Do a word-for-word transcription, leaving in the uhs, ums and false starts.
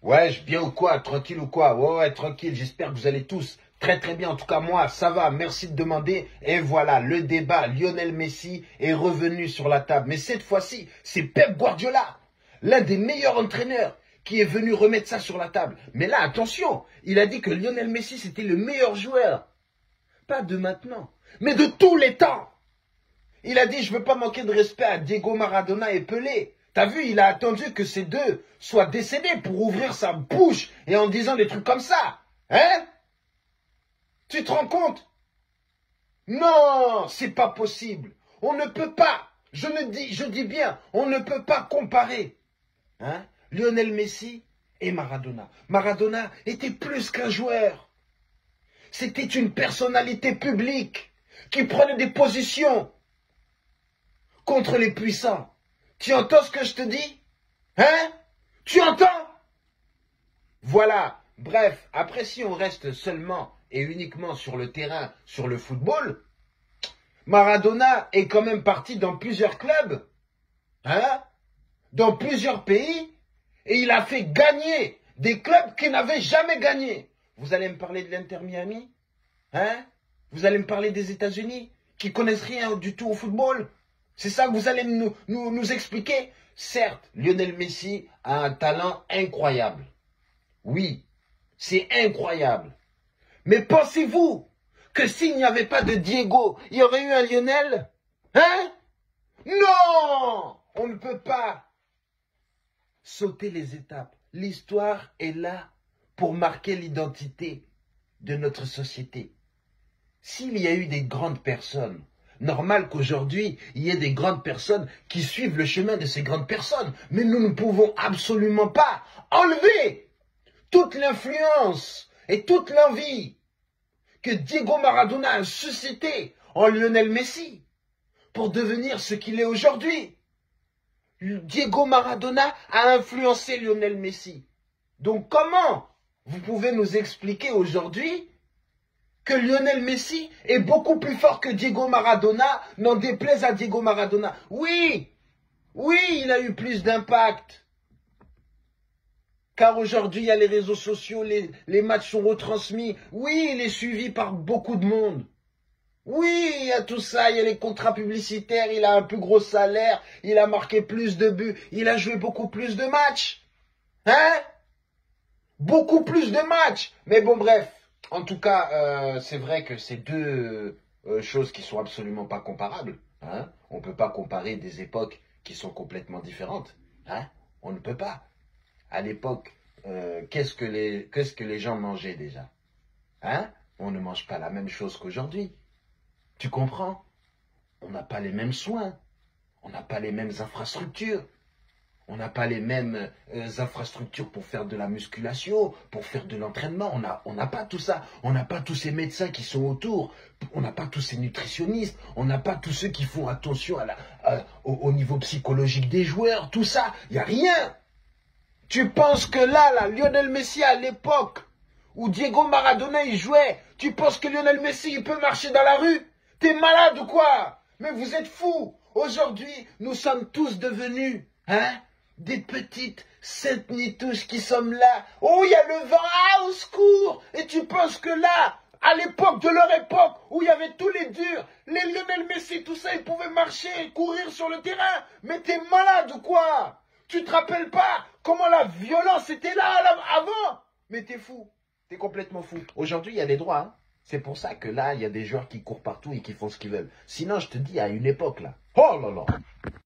Ouais, je bien ou quoi? Tranquille ou quoi? Ouais, ouais, tranquille. J'espère que vous allez tous très très bien. En tout cas, moi, ça va. Merci de demander. Et voilà, le débat Lionel Messi est revenu sur la table. Mais cette fois-ci, c'est Pep Guardiola, l'un des meilleurs entraîneurs, qui est venu remettre ça sur la table. Mais là, attention, il a dit que Lionel Messi, c'était le meilleur joueur. Pas de maintenant, mais de tous les temps. Il a dit, je veux pas manquer de respect à Diego Maradona et Pelé. T'as vu, il a attendu que ces deux soient décédés pour ouvrir sa bouche et en disant des trucs comme ça. Hein? Tu te rends compte? Non, c'est pas possible. On ne peut pas. Je ne dis, je dis bien, on ne peut pas comparer. Hein? Lionel Messi et Maradona. Maradona était plus qu'un joueur. C'était une personnalité publique qui prenait des positions contre les puissants. Tu entends ce que je te dis? Hein? Tu entends? Voilà. Bref, après si on reste seulement et uniquement sur le terrain, sur le football, Maradona est quand même parti dans plusieurs clubs, hein? Dans plusieurs pays, et il a fait gagner des clubs qui n'avaient jamais gagné. Vous allez me parler de l'Inter Miami? Hein? Vous allez me parler des États-Unis qui connaissent rien du tout au football? C'est ça que vous allez nous, nous, nous expliquer? Certes, Lionel Messi a un talent incroyable. Oui, c'est incroyable. Mais pensez-vous que s'il n'y avait pas de Diego, il y aurait eu un Lionel? Hein? Non! On ne peut pas sauter les étapes. L'histoire est là pour marquer l'identité de notre société. S'il y a eu des grandes personnes, normal qu'aujourd'hui, il y ait des grandes personnes qui suivent le chemin de ces grandes personnes. Mais nous ne pouvons absolument pas enlever toute l'influence et toute l'envie que Diego Maradona a suscité en Lionel Messi pour devenir ce qu'il est aujourd'hui. Diego Maradona a influencé Lionel Messi. Donc comment vous pouvez nous expliquer aujourd'hui que Lionel Messi est beaucoup plus fort que Diego Maradona, n'en déplaise à Diego Maradona? Oui, oui, il a eu plus d'impact. Car aujourd'hui, il y a les réseaux sociaux, les, les matchs sont retransmis. Oui, il est suivi par beaucoup de monde. Oui, il y a tout ça, il y a les contrats publicitaires, il a un plus gros salaire, il a marqué plus de buts, il a joué beaucoup plus de matchs. Hein? Beaucoup plus de matchs. Mais bon, bref. En tout cas, euh, c'est vrai que c'est deux euh, choses qui sont absolument pas comparables. Hein? On ne peut pas comparer des époques qui sont complètement différentes. Hein? On ne peut pas. À l'époque, euh, qu'est-ce que les, qu'est-ce que les gens mangeaient déjà? Hein? On ne mange pas la même chose qu'aujourd'hui. Tu comprends? On n'a pas les mêmes soins. On n'a pas les mêmes infrastructures. On n'a pas les mêmes euh, infrastructures pour faire de la musculation, pour faire de l'entraînement. On n'a on n'a pas tout ça. On n'a pas tous ces médecins qui sont autour. On n'a pas tous ces nutritionnistes. On n'a pas tous ceux qui font attention à la, à, au, au niveau psychologique des joueurs. Tout ça, il n'y a rien. Tu penses que là, là, Lionel Messi à l'époque où Diego Maradona il jouait, tu penses que Lionel Messi il peut marcher dans la rue? T'es malade ou quoi? Mais vous êtes fous. Aujourd'hui, nous sommes tous devenus, hein, des petites saintes nitouches qui sommes là. Oh, il y a le vent, ah, au secours! Et tu penses que là, à l'époque de leur époque, où il y avait tous les durs, les Lionel Messi, tout ça, ils pouvaient marcher et courir sur le terrain. Mais t'es malade ou quoi? Tu te rappelles pas comment la violence était là, là avant? Mais t'es fou. T'es complètement fou. Aujourd'hui, il y a des droits, hein. C'est pour ça que là, il y a des joueurs qui courent partout et qui font ce qu'ils veulent. Sinon, je te dis, à une époque, là. Oh là là!